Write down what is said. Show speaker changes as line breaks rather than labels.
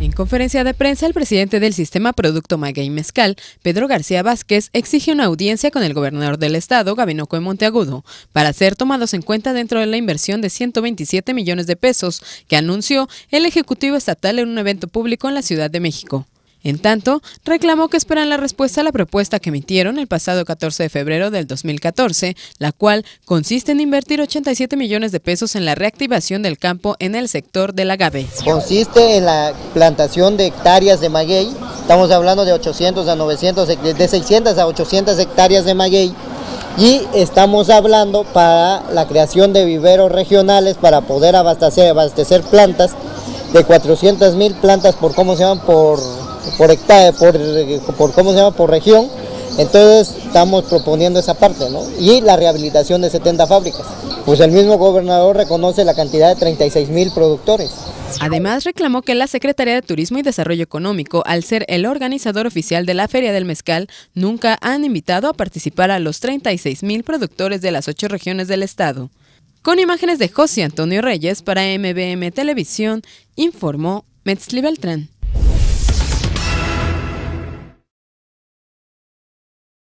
En conferencia de prensa, el presidente del Sistema Producto Maguey Mezcal, Pedro García Vázquez, exige una audiencia con el gobernador del estado, Gabino Cue Monteagudo, para ser tomados en cuenta dentro de la inversión de 127 millones de pesos que anunció el Ejecutivo Estatal en un evento público en la Ciudad de México. En tanto, reclamó que esperan la respuesta a la propuesta que emitieron el pasado 14 de febrero del 2014, la cual consiste en invertir 87 millones de pesos en la reactivación del campo en el sector del agave.
Consiste en la plantación de hectáreas de maguey, estamos hablando de 800 a 900, de 600 a 800 hectáreas de maguey, y estamos hablando para la creación de viveros regionales para poder abastecer plantas de 400,000 plantas por hectárea, por región. Entonces estamos proponiendo esa parte, ¿no? Y la rehabilitación de 70 fábricas. Pues el mismo gobernador reconoce la cantidad de 36,000 productores.
Además, reclamó que la Secretaría de Turismo y Desarrollo Económico, al ser el organizador oficial de la Feria del Mezcal, nunca han invitado a participar a los 36,000 productores de las 8 regiones del estado. Con imágenes de José Antonio Reyes para MBM Televisión, informó Metzli Beltrán.